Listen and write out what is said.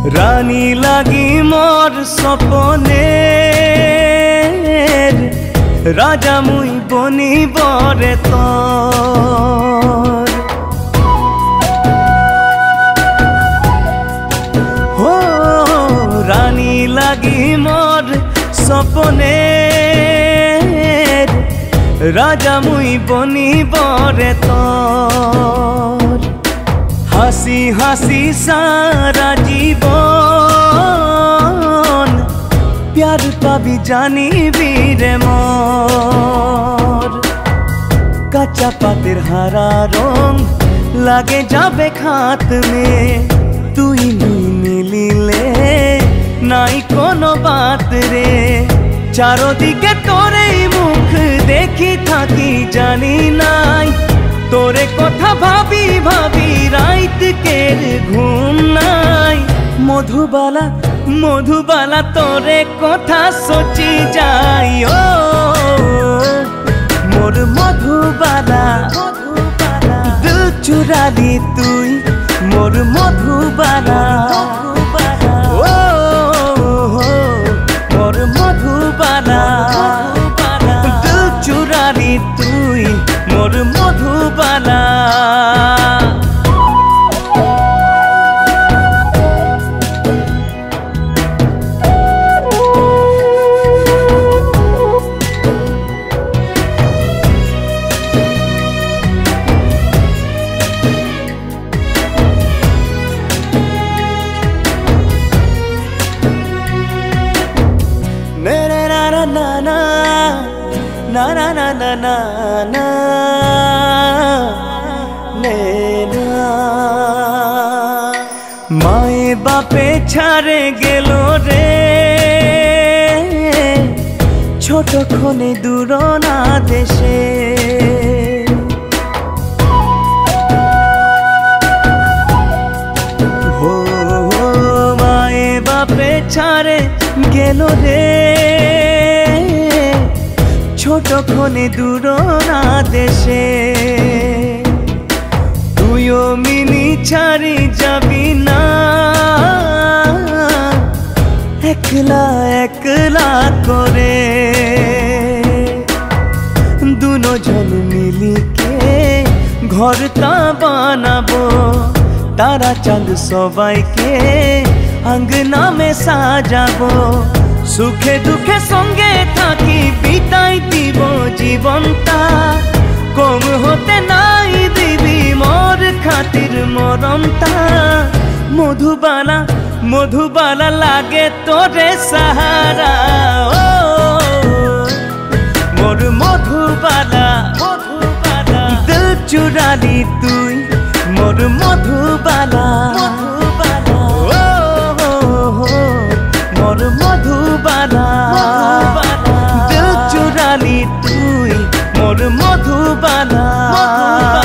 रानी लागी मोर सपने राजा मुई बनी बरे तोर हो रानी लागी मोर सपने राजा मुई बनी बरे तोर हासी हासी सारा जीवन प्यार पाबी जानी रे मोर कच्चा पातेर हारा रंग लागे जाबे खात में तुई मिलिले नाई कोनो बात रे चारो दिके तोरे मुख देखी थाकी जानी नाई तोरे कथा भाबी भाबी रात के घुम नाई मधुबाला मधुबाला तोरे कथा सोची जाई ओ मोर मधुबाला दिल चुराली तुई मोर मधुबाला ओ मोर मधुबाला दिल चुराली तुई मोर मधुबाला ना ना ना ना ना ना ना माए बापे छाड़े गेलो रे छोट खने दूर ना देशे हो माए बापे छाड़े गेलो रे छोट खने दूर ना देशे तुइयो मिनी छाड़ी जाबी ना एकला एकला करे दुनो जन मिली के घर ता बनाबो तारा चांद सबाई के अंगना में साजाबो सुखे दुखे संगे थाकी बिताई दीब जीवनता कम होते नाई दिबी मोर खातिर मरमता मधुबाला मधुबाला लागे तोरे सहारा ओ मोर मधुबाला दिल चुराली तुई मोर मधुबाला मोर मधुबाला दिल चुराली तुई मोर मधुबाला।